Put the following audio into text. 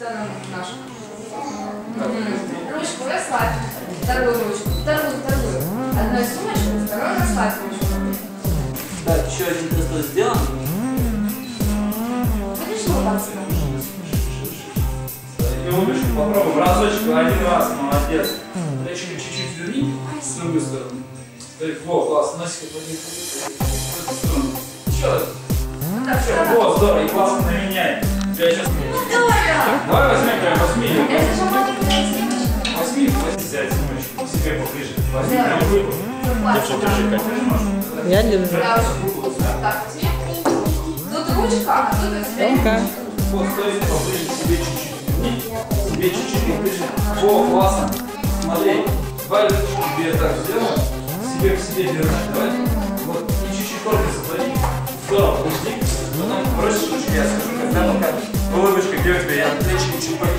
сторону нашу. Ручку расслабь. Вторую ручку. Вторую. Одной сумочку, второй расслабь ручку. Так, еще один тест сделан. Видишь, вот так сможешь. И удочку попробуем. Разочек, один раз, молодец. Плечики чуть-чуть верни в другую сторону. Во, класс, носик подними. В эту сторону. Еще раз. Все, во, здорово, и классно наменяй. Я сейчас... Давай возьми прям, возьми. Это же маленькая сумочка. Возьми, взять сумочку, к себе поближе. Возьми прям руку. Держи, как. Я держу. Я уже вот так возьми. Тут ручка, а тут у тебя... Вот, стой поближе к себе чуть-чуть. Себе чуть-чуть поближе. Во, классно. Смотри, давай ручку тебе так сделаем. Себе к себе держи. Давай. Вот, и чуть-чуть только сотвори. Здорово, пусти. Потом бросишь ручку, я скажу, когда пока улыбочка, где у тебя, я плечики чуть поменяю.